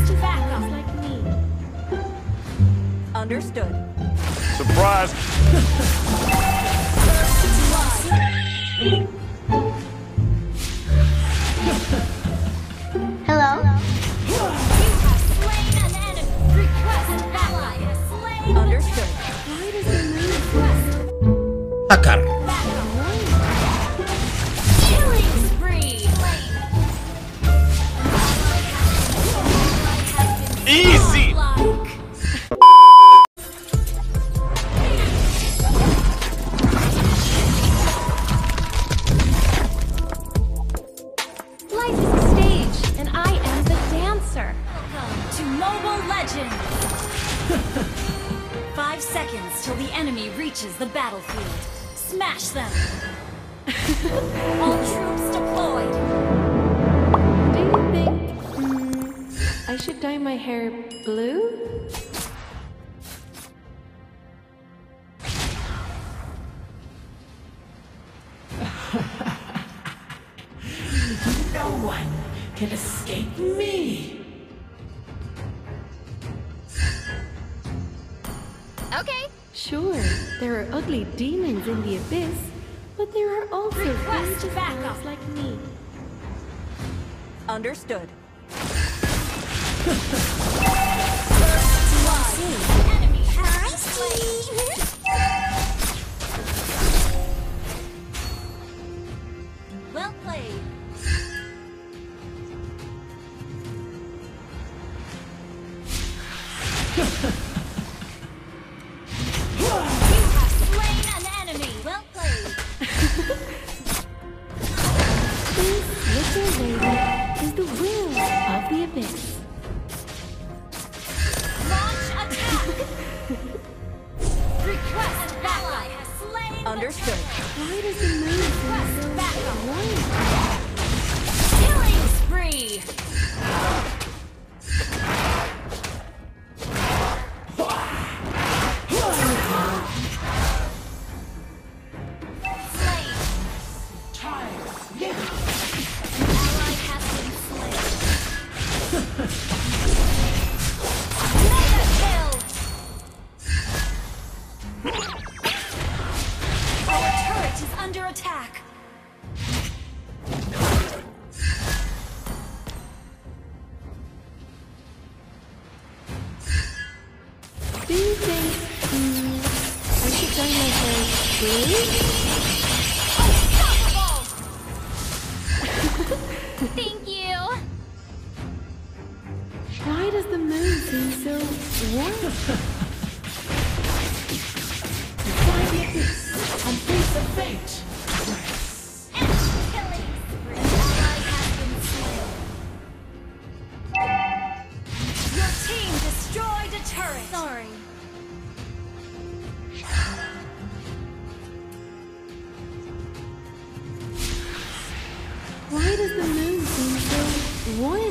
Backup. Like me. Understood. Surprise! Hello? You have slain an enemy. Request ally has slain. Understood. Why does the moon request Takar. killing spree? Easy! Like. Life is a stage, and I am the dancer. Welcome to Mobile Legends! 5 seconds till the enemy reaches the battlefield. Smash them! All troops deployed! Do you think I should dye my hair blue? No one can escape me! Okay. Sure, there are ugly demons in the abyss, but there are also Request gorgeous backup. girls like me. Understood. Enemy has slain. Well played. You have slain an enemy. Well played. This little lady is the will of the abyss. Launch attack. Request ally has slain. Understood. Why does the moon seem Request so backup. warm? Killing spree. Slain. Ally has been slain. Mega kill. Our turret is under attack. Do you think I should dye my hair blue? Unstoppable. Thank you. Why does the moon seem so warm? Find the abyss and face the fate! Killing spree. Ally has been slain. Your team destroyed a turret. Sorry. Why does the moon seem so warm?